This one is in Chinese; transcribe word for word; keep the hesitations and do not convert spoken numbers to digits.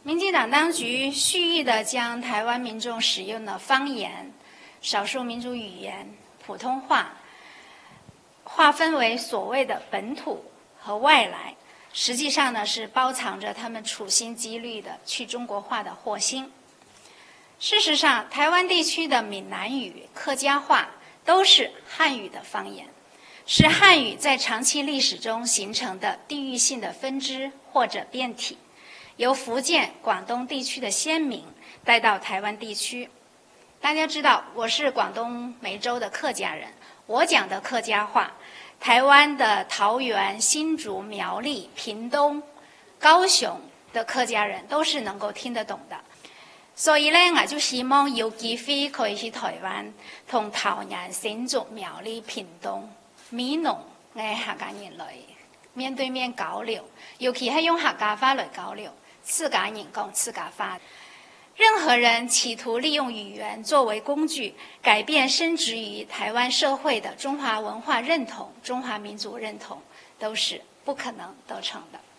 民进党当局蓄意地将台湾民众使用的方言、少数民族语言、普通话划分为所谓的本土和外来，实际上呢是包藏着他们处心积虑的去中国化的祸心。事实上，台湾地区的闽南语、客家话都是汉语的方言，是汉语在长期历史中形成的地域性的分支或者变体，由福建、广东地区的先民带到台湾地区。大家知道，我是广东梅州的客家人，我讲的客家话，台湾的桃园、新竹、苗栗、屏东、高雄的客家人都是能够听得懂的。所以呢，我就希望有機會可以去台灣，同桃園、新竹、苗栗、屏東、閩農嘅客家人來面對面交流，尤其係用客家話來交流，自家人講自家話。任何人企圖利用語言作為工具，改變深植於台灣社會的中華文化認同、中華民族認同，都是不可能得逞的。